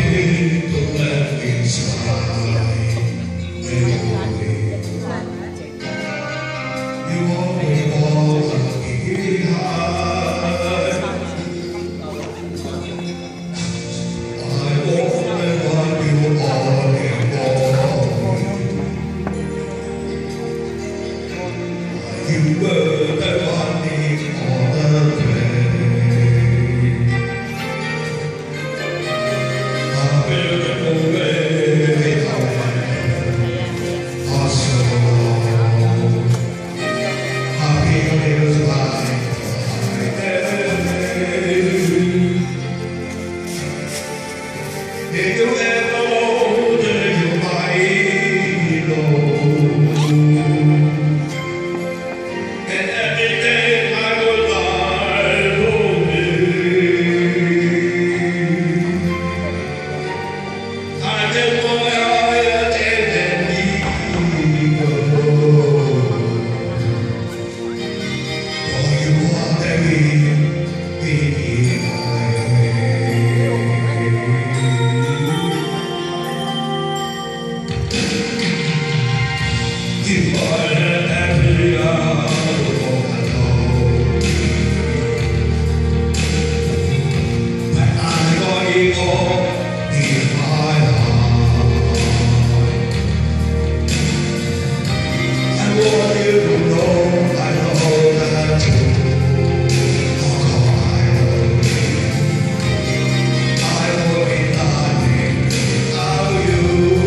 You were the one on the way. A beautiful way I saw happy is like if you ever know that you might know. You are an every hour alone. When I got you all in my heart, I want you to know, I know that too. I will be lying without you.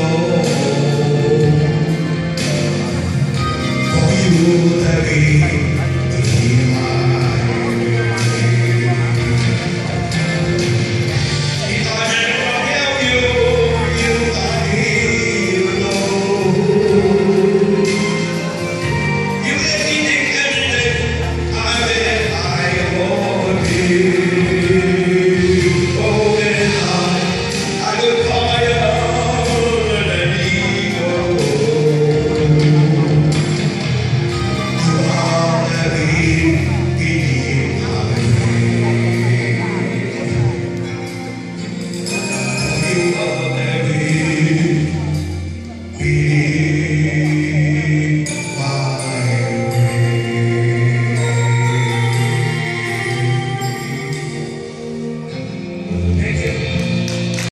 You